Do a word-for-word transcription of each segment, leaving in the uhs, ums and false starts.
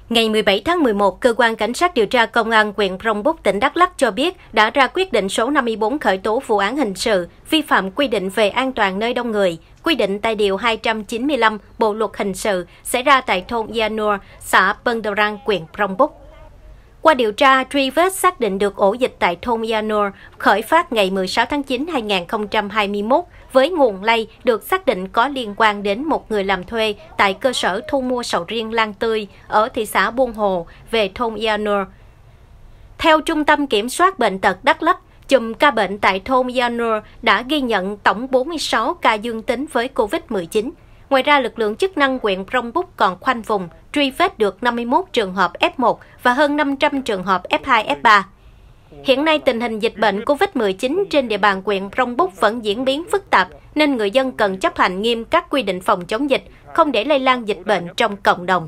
Ngày mười bảy tháng mười một, Cơ quan Cảnh sát điều tra Công an huyện Krông Búc, tỉnh Đắk Lắk cho biết đã ra quyết định số năm mươi tư khởi tố vụ án hình sự vi phạm quy định về an toàn nơi đông người, quy định tại Điều hai trăm chín mươi lăm Bộ Luật Hình sự xảy ra tại thôn Yanur, xã Pâng Đờ Răng, huyện Krông Búc. Qua điều tra, truy vết xác định được ổ dịch tại thôn Yanur khởi phát ngày mười sáu tháng chín năm hai nghìn không trăm hai mươi mốt với nguồn lây được xác định có liên quan đến một người làm thuê tại cơ sở thu mua sầu riêng Lan Tươi ở thị xã Buôn Hồ về thôn Yanur. Theo Trung tâm Kiểm soát Bệnh tật Đắk Lắk, chùm ca bệnh tại thôn Yanur đã ghi nhận tổng bốn mươi sáu ca dương tính với Covid mười chín. Ngoài ra, lực lượng chức năng huyện Krông Búc còn khoanh vùng, truy vết được năm mươi mốt trường hợp F một và hơn năm trăm trường hợp F hai, F ba. Hiện nay, tình hình dịch bệnh Covid mười chín trên địa bàn huyện Krông Búc vẫn diễn biến phức tạp, nên người dân cần chấp hành nghiêm các quy định phòng chống dịch, không để lây lan dịch bệnh trong cộng đồng.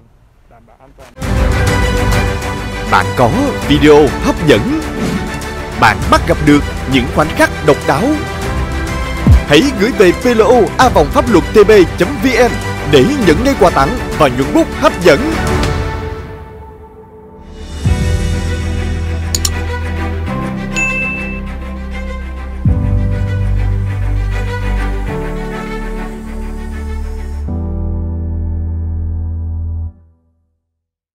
Bạn có video hấp dẫn, bạn bắt gặp được những khoảnh khắc độc đáo. Hãy gửi về pê lô a vòng pháp luật tb chấm vn để nhận ngay quà tặng và nhuận bút hấp dẫn.